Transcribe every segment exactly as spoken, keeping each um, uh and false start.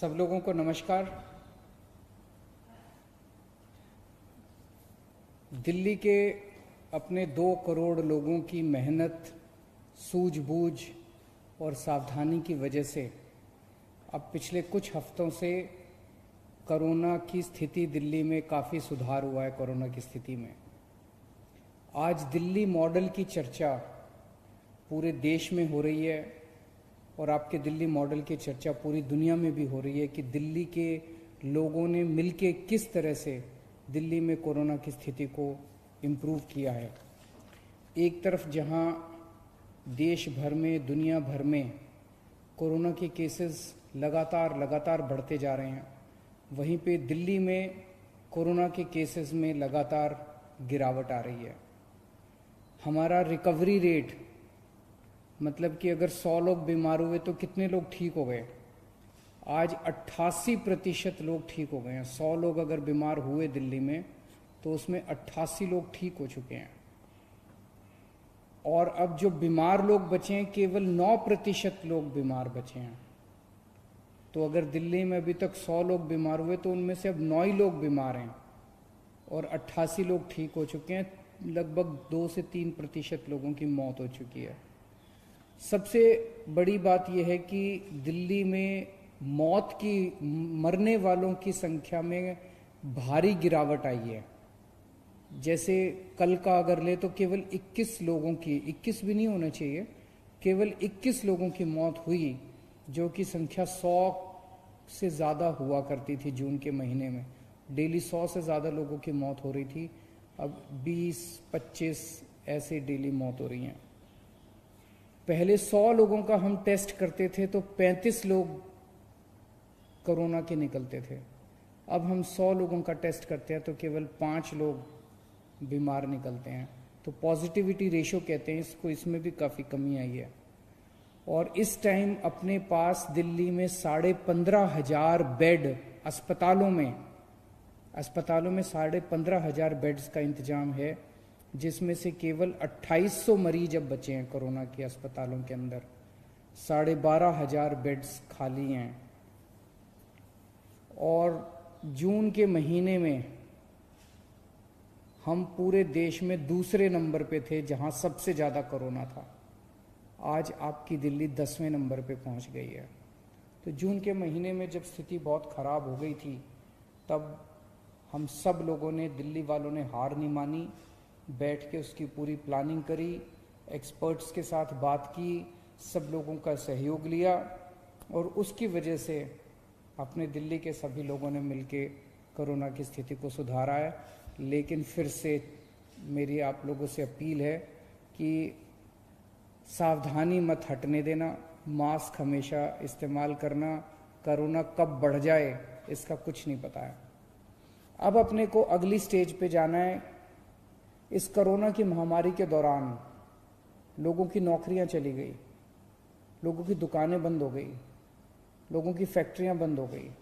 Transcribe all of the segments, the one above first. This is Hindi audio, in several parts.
सब लोगों को नमस्कार। दिल्ली के अपने दो करोड़ लोगों की मेहनत, सूझबूझ और सावधानी की वजह से अब पिछले कुछ हफ्तों से कोरोना की स्थिति दिल्ली में काफ़ी सुधार हुआ है। कोरोना की स्थिति में आज दिल्ली मॉडल की चर्चा पूरे देश में हो रही है और आपके दिल्ली मॉडल की चर्चा पूरी दुनिया में भी हो रही है कि दिल्ली के लोगों ने मिलके किस तरह से दिल्ली में कोरोना की स्थिति को इम्प्रूव किया है। एक तरफ जहां देश भर में, दुनिया भर में कोरोना के केसेस लगातार लगातार बढ़ते जा रहे हैं, वहीं पे दिल्ली में कोरोना के केसेस में लगातार गिरावट आ रही है। हमारा रिकवरी रेट, मतलब कि अगर सौ लोग बीमार हुए तो कितने लोग ठीक हो गए, आज अट्ठासी प्रतिशत लोग ठीक हो गए हैं। सौ लोग अगर बीमार हुए दिल्ली में तो उसमें अट्ठासी लोग ठीक हो चुके हैं। और अब जो बीमार लोग बचे हैं, केवल नौ प्रतिशत लोग बीमार बचे हैं। तो अगर दिल्ली में अभी तक सौ लोग बीमार हुए तो उनमें से अब नौ ही लोग बीमार हैं और अट्ठासी लोग ठीक हो चुके हैं। लगभग दो से तीन प्रतिशत लोगों की मौत हो चुकी है। सबसे बड़ी बात यह है कि दिल्ली में मौत की, मरने वालों की संख्या में भारी गिरावट आई है। जैसे कल का अगर ले तो केवल इक्कीस लोगों की, इक्कीस भी नहीं होना चाहिए, केवल इक्कीस लोगों की मौत हुई, जो कि संख्या सौ से ज़्यादा हुआ करती थी जून के महीने में। डेली सौ से ज़्यादा लोगों की मौत हो रही थी, अब बीस पच्चीस ऐसे डेली मौत हो रही हैं। पहले सौ लोगों का हम टेस्ट करते थे तो पैंतीस लोग कोरोना के निकलते थे। अब हम सौ लोगों का टेस्ट करते हैं तो केवल पाँच लोग बीमार निकलते हैं। तो पॉजिटिविटी रेशो कहते हैं इसको, इसमें भी काफ़ी कमी आई है। और इस टाइम अपने पास दिल्ली में साढ़े पंद्रह हजार बेड अस्पतालों में अस्पतालों में साढ़े पंद्रह हजार बेड्स का इंतजाम है, जिसमें से केवल अट्ठाईस सौ मरीज अब बचे हैं कोरोना के अस्पतालों के अंदर। साढ़े बारह हजार बेड्स खाली हैं। और जून के महीने में हम पूरे देश में दूसरे नंबर पे थे जहां सबसे ज़्यादा कोरोना था। आज आपकी दिल्ली दसवें नंबर पे पहुंच गई है। तो जून के महीने में जब स्थिति बहुत ख़राब हो गई थी, तब हम सब लोगों ने, दिल्ली वालों ने हार नहीं मानी, बैठ के उसकी पूरी प्लानिंग करी, एक्सपर्ट्स के साथ बात की, सब लोगों का सहयोग लिया और उसकी वजह से अपने दिल्ली के सभी लोगों ने मिलके कोरोना की स्थिति को सुधारा है। लेकिन फिर से मेरी आप लोगों से अपील है कि सावधानी मत हटने देना, मास्क हमेशा इस्तेमाल करना। कोरोना कब बढ़ जाए इसका कुछ नहीं पता है। अब अपने को अगली स्टेज पे जाना है। इस कोरोना की महामारी के दौरान लोगों की नौकरियां चली गई, लोगों की दुकानें बंद हो गई, लोगों की फैक्ट्रियां बंद हो गई।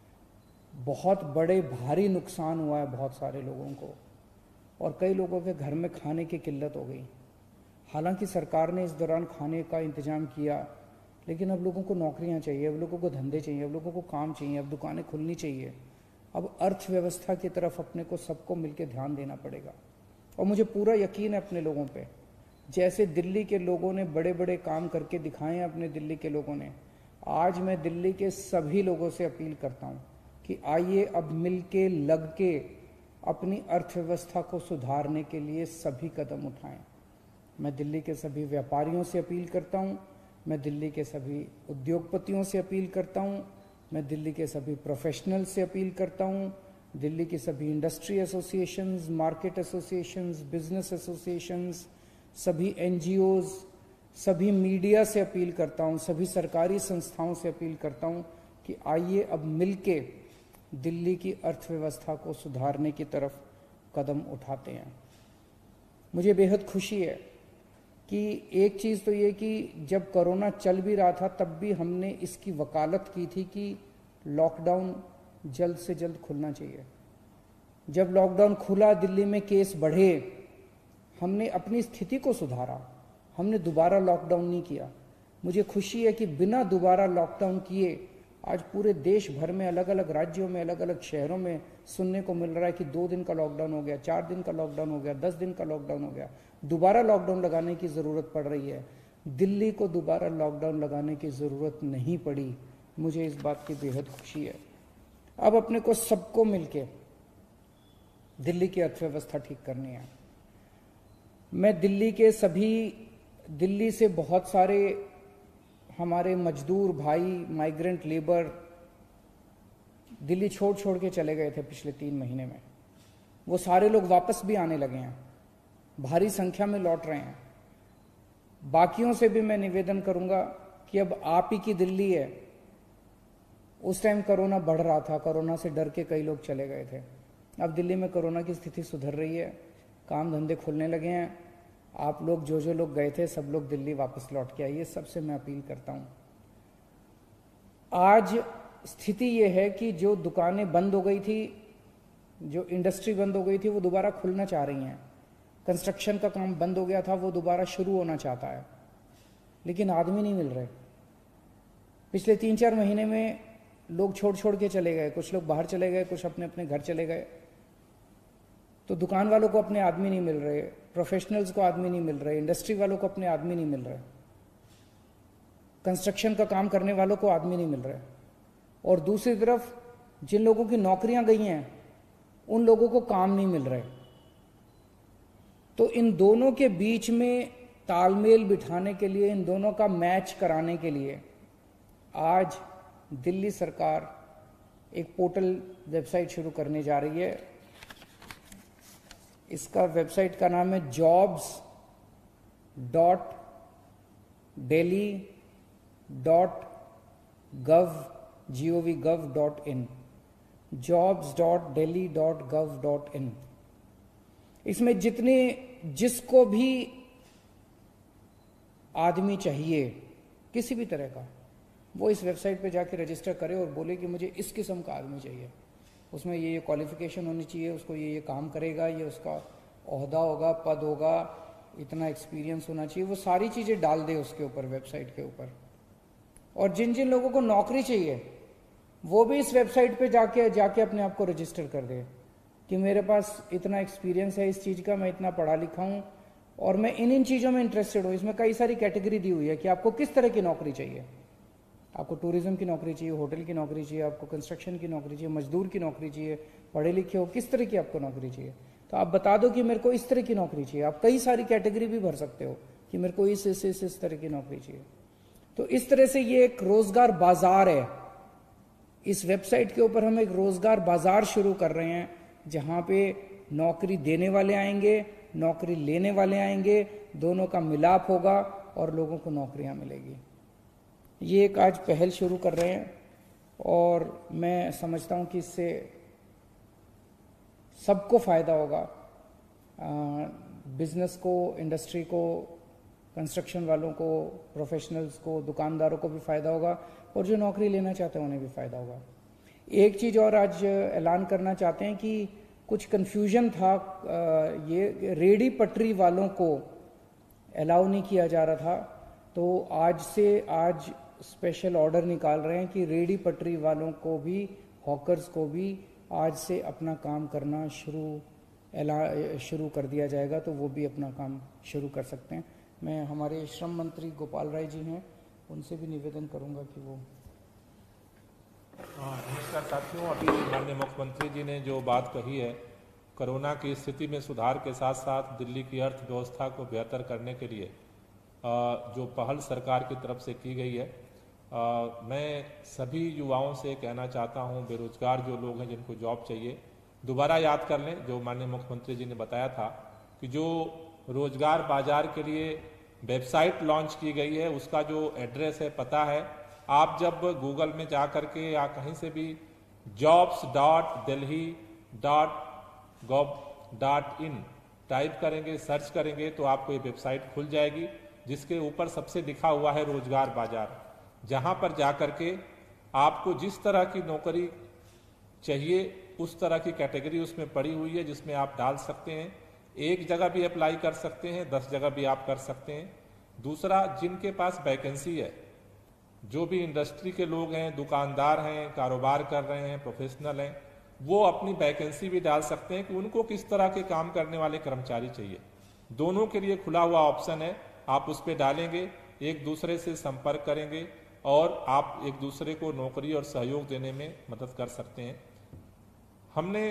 बहुत बड़े भारी नुकसान हुआ है बहुत सारे लोगों को, और कई लोगों के घर में खाने की किल्लत हो गई। हालांकि सरकार ने इस दौरान खाने का इंतजाम किया, लेकिन अब लोगों को नौकरियां चाहिए, अब लोगों को धंधे चाहिए, अब लोगों को काम चाहिए, अब दुकानें खुलनी चाहिए। अब अर्थव्यवस्था की तरफ अपने को सबको मिलकर ध्यान देना पड़ेगा। और मुझे पूरा यकीन है अपने लोगों पे, जैसे दिल्ली के लोगों ने बड़े बड़े काम करके दिखाए हैं अपने दिल्ली के लोगों ने, आज मैं दिल्ली के सभी लोगों से अपील करता हूं कि आइए अब मिलके लग के अपनी अर्थव्यवस्था को सुधारने के लिए सभी कदम उठाएं। मैं दिल्ली के सभी व्यापारियों से अपील करता हूं, मैं दिल्ली के सभी उद्योगपतियों से अपील करता हूं, मैं दिल्ली के सभी प्रोफेशनल से अपील करता हूं, दिल्ली की सभी industry associations, market associations, business associations, सभी एनजीओज, सभी मीडिया से अपील करता हूं, सभी सरकारी संस्थाओं से अपील करता हूं कि आइए अब मिलके दिल्ली की अर्थव्यवस्था को सुधारने की तरफ कदम उठाते हैं। मुझे बेहद खुशी है कि एक चीज़ तो ये कि जब कोरोना चल भी रहा था तब भी हमने इसकी वकालत की थी कि लॉकडाउन जल्द से जल्द खुलना चाहिए। जब लॉकडाउन खुला, दिल्ली में केस बढ़े, हमने अपनी स्थिति को सुधारा, हमने दोबारा लॉकडाउन नहीं किया। मुझे खुशी है कि बिना दोबारा लॉकडाउन किए आज पूरे देश भर में अलग अलग राज्यों में अलग अलग शहरों में सुनने को मिल रहा है कि दो दिन का लॉकडाउन हो गया, चार दिन का लॉकडाउन हो गया, दस दिन का लॉकडाउन हो गया, दोबारा लॉकडाउन लगाने की ज़रूरत पड़ रही है। दिल्ली को दोबारा लॉकडाउन लगाने की ज़रूरत नहीं पड़ी। मुझे इस बात की बेहद खुशी है। अब अपने को सबको मिलके दिल्ली की अर्थव्यवस्था ठीक करनी है। मैं दिल्ली के सभी, दिल्ली से बहुत सारे हमारे मजदूर भाई, माइग्रेंट लेबर दिल्ली छोड़ छोड़ के चले गए थे पिछले तीन महीने में। वो सारे लोग वापस भी आने लगे हैं, भारी संख्या में लौट रहे हैं। बाकियों से भी मैं निवेदन करूंगा कि अब आप ही की दिल्ली है। उस टाइम कोरोना बढ़ रहा था, कोरोना से डर के कई लोग चले गए थे। अब दिल्ली में कोरोना की स्थिति सुधर रही है, काम धंधे खुलने लगे हैं। आप लोग जो जो लोग गए थे सब लोग दिल्ली वापस लौट के आइए, सबसे मैं अपील करता हूं। आज स्थिति ये है कि जो दुकानें बंद हो गई थी, जो इंडस्ट्री बंद हो गई थी, वो दोबारा खुलना चाह रही हैं। कंस्ट्रक्शन का काम बंद हो गया था, वो दोबारा शुरू होना चाहता है, लेकिन आदमी नहीं मिल रहे। पिछले तीन चार महीने में लोग छोड़ छोड़ के चले गए, कुछ लोग बाहर चले गए, कुछ अपने अपने घर चले गए। तो दुकान वालों को अपने आदमी नहीं मिल रहे, प्रोफेशनल्स को आदमी नहीं मिल रहे, इंडस्ट्री वालों को अपने आदमी नहीं मिल रहे, कंस्ट्रक्शन का काम करने वालों को आदमी नहीं मिल रहे। और दूसरी तरफ जिन लोगों की नौकरियां गई हैं उन लोगों को काम नहीं मिल रहे। तो इन दोनों के बीच में तालमेल बिठाने के लिए, इन दोनों का मैच कराने के लिए आज दिल्ली सरकार एक पोर्टल वेबसाइट शुरू करने जा रही है। इसका वेबसाइट का नाम है jobs dot Delhi dot gov G O V gov dot in jobs dot Delhi dot gov dot in. इसमें जितने जिसको भी आदमी चाहिए किसी भी तरह का, वो इस वेबसाइट पे जाके रजिस्टर करे और बोले कि मुझे इस किस्म का आदमी चाहिए, उसमें ये ये क्वालिफिकेशन होनी चाहिए, उसको ये ये काम करेगा, ये उसका ओहदा होगा, पद होगा, इतना एक्सपीरियंस होना चाहिए, वो सारी चीज़ें डाल दे उसके ऊपर, वेबसाइट के ऊपर। और जिन जिन लोगों को नौकरी चाहिए वो भी इस वेबसाइट पे जाके जाके अपने आप को रजिस्टर कर दे कि मेरे पास इतना एक्सपीरियंस है इस चीज़ का, मैं इतना पढ़ा लिखा हूँ और मैं इन इन चीज़ों में इंटरेस्टेड हूँ। इसमें कई सारी कैटेगरी दी हुई है कि आपको किस तरह की नौकरी चाहिए। आपको टूरिज्म की नौकरी चाहिए, होटल की नौकरी चाहिए, आपको कंस्ट्रक्शन की नौकरी चाहिए, मजदूर की नौकरी चाहिए, पढ़े लिखे हो, किस तरह की आपको नौकरी चाहिए। तो आप बता दो कि मेरे को इस तरह की नौकरी चाहिए। आप कई सारी कैटेगरी भी भर सकते हो कि मेरे को इस इस इस, इस तरह की नौकरी चाहिए। तो इस तरह से ये एक रोजगार बाजार है। इस वेबसाइट के ऊपर हम एक रोजगार बाजार शुरू कर रहे हैं जहां पे नौकरी देने वाले आएंगे, नौकरी लेने वाले आएंगे, दोनों का मिलाप होगा और लोगों को नौकरियां मिलेगी। ये एक आज पहल शुरू कर रहे हैं और मैं समझता हूं कि इससे सबको फायदा होगा, बिजनेस को, इंडस्ट्री को, कंस्ट्रक्शन वालों को, प्रोफेशनल्स को, दुकानदारों को भी फायदा होगा और जो नौकरी लेना चाहते हैं उन्हें भी फायदा होगा। एक चीज़ और आज ऐलान करना चाहते हैं कि कुछ कन्फ्यूजन था, ये रेडी पटरी वालों को अलाउ नहीं किया जा रहा था, तो आज से आज स्पेशल ऑर्डर निकाल रहे हैं कि रेडी पटरी वालों को भी, हॉकर्स को भी आज से अपना काम करना शुरू एला शुरू कर दिया जाएगा, तो वो भी अपना काम शुरू कर सकते हैं। मैं हमारे श्रम मंत्री गोपाल राय जी हैं, उनसे भी निवेदन करूंगा कि वो। नमस्कार साथियों, अभी माननीय मुख्यमंत्री जी ने जो बात कही है, कोरोना की स्थिति में सुधार के साथ साथ दिल्ली की अर्थव्यवस्था को बेहतर करने के लिए जो पहल सरकार की तरफ से की गई है, मैं सभी युवाओं से कहना चाहता हूं, बेरोजगार जो लोग हैं जिनको जॉब चाहिए, दोबारा याद कर लें जो माननीय मुख्यमंत्री जी ने बताया था कि जो रोजगार बाजार के लिए वेबसाइट लॉन्च की गई है, उसका जो एड्रेस है, पता है, आप जब गूगल में जा करके या कहीं से भी jobs dot Delhi dot gov dot in type करेंगे, सर्च करेंगे तो आपको ये वेबसाइट खुल जाएगी, जिसके ऊपर सबसे लिखा हुआ है रोजगार बाजार, जहां पर जा करके आपको जिस तरह की नौकरी चाहिए उस तरह की कैटेगरी उसमें पड़ी हुई है, जिसमें आप डाल सकते हैं। एक जगह भी अप्लाई कर सकते हैं, दस जगह भी आप कर सकते हैं। दूसरा, जिनके पास वैकेंसी है जो भी इंडस्ट्री के लोग हैं, दुकानदार हैं, कारोबार कर रहे हैं, प्रोफेशनल हैं, वो अपनी वैकेंसी भी डाल सकते हैं कि उनको किस तरह के काम करने वाले कर्मचारी चाहिए। दोनों के लिए खुला हुआ ऑप्शन है, आप उस पर डालेंगे, एक दूसरे से संपर्क करेंगे और आप एक दूसरे को नौकरी और सहयोग देने में मदद कर सकते हैं। हमने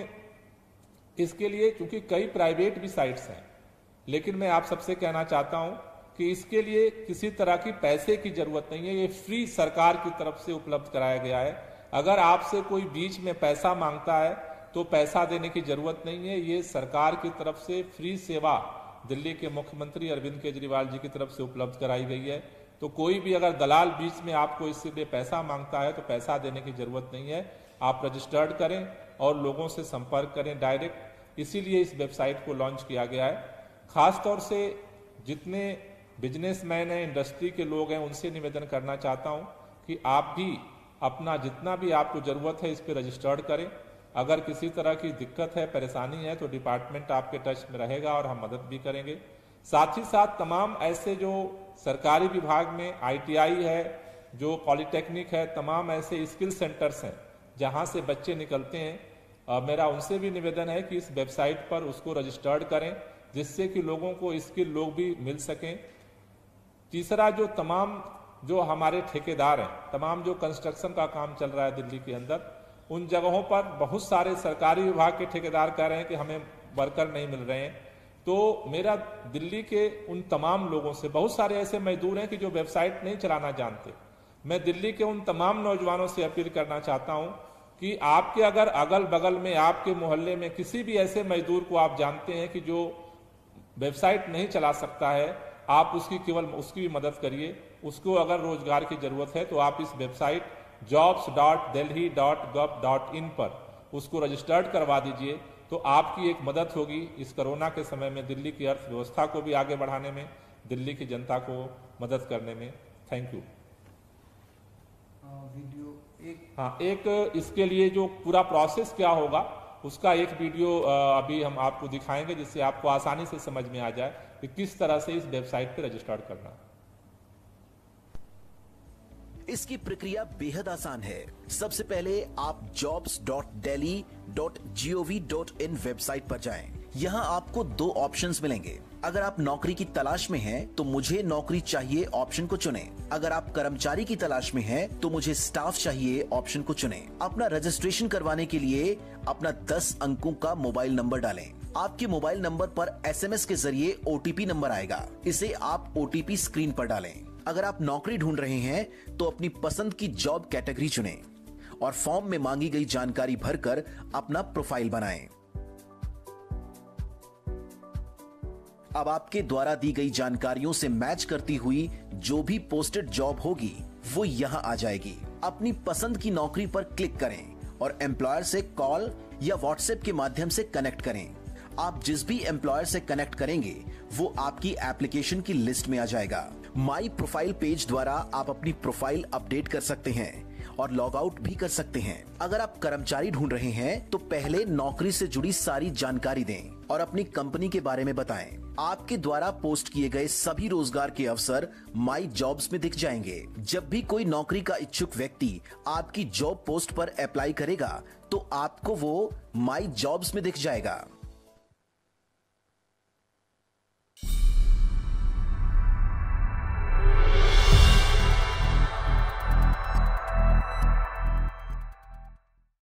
इसके लिए, क्योंकि कई प्राइवेट भी साइट्स हैं, लेकिन मैं आप सबसे कहना चाहता हूं कि इसके लिए किसी तरह की पैसे की जरूरत नहीं है, ये फ्री सरकार की तरफ से उपलब्ध कराया गया है। अगर आपसे कोई बीच में पैसा मांगता है तो पैसा देने की जरूरत नहीं है, ये सरकार की तरफ से फ्री सेवा दिल्ली के मुख्यमंत्री अरविंद केजरीवाल जी की तरफ से उपलब्ध कराई गई है। तो कोई भी अगर दलाल बीच में आपको इसके लिए पैसा मांगता है तो पैसा देने की जरूरत नहीं है, आप रजिस्टर्ड करें और लोगों से संपर्क करें डायरेक्ट। इसीलिए इस वेबसाइट को लॉन्च किया गया है। खासतौर से जितने बिजनेसमैन हैं, इंडस्ट्री के लोग हैं, उनसे निवेदन करना चाहता हूं कि आप भी अपना जितना भी आपको जरूरत है इस पर रजिस्टर्ड करें। अगर किसी तरह की दिक्कत है, परेशानी है तो डिपार्टमेंट आपके टच में रहेगा और हम मदद भी करेंगे। साथ ही साथ तमाम ऐसे जो सरकारी विभाग में आई टी आई है, जो पॉलिटेक्निक है, तमाम ऐसे स्किल सेंटर्स हैं जहां से बच्चे निकलते हैं, आ, मेरा उनसे भी निवेदन है कि इस वेबसाइट पर उसको रजिस्टर्ड करें, जिससे कि लोगों को स्किल लोग भी मिल सकें। तीसरा, जो तमाम जो हमारे ठेकेदार हैं, तमाम जो कंस्ट्रक्शन का काम चल रहा है दिल्ली के अंदर, उन जगहों पर बहुत सारे सरकारी विभाग के ठेकेदार कह रहे हैं कि हमें वर्कर नहीं मिल रहे हैं। तो मेरा दिल्ली के उन तमाम लोगों से, बहुत सारे ऐसे मजदूर हैं कि जो वेबसाइट नहीं चलाना जानते, मैं दिल्ली के उन तमाम नौजवानों से अपील करना चाहता हूं कि आपके अगर अगल बगल में, आपके मोहल्ले में किसी भी ऐसे मजदूर को आप जानते हैं कि जो वेबसाइट नहीं चला सकता है, आप उसकी केवल उसकी भी मदद करिए। उसको अगर रोजगार की जरूरत है तो आप इस website jobs dot Delhi dot gov dot in पर उसको रजिस्टर्ड करवा दीजिए, तो आपकी एक मदद होगी इस कोरोना के समय में दिल्ली की अर्थव्यवस्था को भी आगे बढ़ाने में, दिल्ली की जनता को मदद करने में। Thank you. वीडियो एक हाँ, एक इसके लिए जो पूरा प्रोसेस क्या होगा उसका एक वीडियो अभी हम आपको दिखाएंगे, जिससे आपको आसानी से समझ में आ जाए कि किस तरह से इस वेबसाइट पर रजिस्टर्ड करना। इसकी प्रक्रिया बेहद आसान है। सबसे पहले आप jobs dot Delhi dot G O V dot in website पर जाएं। यहाँ आपको दो ऑप्शंस मिलेंगे। अगर आप नौकरी की तलाश में हैं, तो मुझे नौकरी चाहिए ऑप्शन को चुनें। अगर आप कर्मचारी की तलाश में हैं, तो मुझे स्टाफ चाहिए ऑप्शन को चुनें। अपना रजिस्ट्रेशन करवाने के लिए अपना दस अंकों का मोबाइल नंबर डालें। आपके मोबाइल नंबर पर एस एम एस के जरिए ओ टी पी नंबर आएगा, इसे आप ओ टी पी स्क्रीन पर डालें। अगर आप नौकरी ढूंढ रहे हैं तो अपनी पसंद की जॉब कैटेगरी चुनें और फॉर्म में मांगी गई जानकारी भरकर अपना प्रोफाइल बनाएं। अब आपके द्वारा दी गई जानकारियों से मैच करती हुई जो भी पोस्टेड जॉब होगी वो यहां आ जाएगी। अपनी पसंद की नौकरी पर क्लिक करें और एम्प्लॉयर से कॉल या व्हाट्सएप के माध्यम से कनेक्ट करें। आप जिस भी एम्प्लॉयर से कनेक्ट करेंगे वो आपकी एप्लीकेशन की लिस्ट में आ जाएगा। माई प्रोफाइल पेज द्वारा आप अपनी प्रोफाइल अपडेट कर सकते हैं और लॉग आउट भी कर सकते हैं। अगर आप कर्मचारी ढूंढ रहे हैं तो पहले नौकरी से जुड़ी सारी जानकारी दें और अपनी कंपनी के बारे में बताएं। आपके द्वारा पोस्ट किए गए सभी रोजगार के अवसर माई जॉब्स में दिख जाएंगे। जब भी कोई नौकरी का इच्छुक व्यक्ति आपकी जॉब पोस्ट पर अप्लाई करेगा तो आपको वो माई जॉब्स में दिख जाएगा।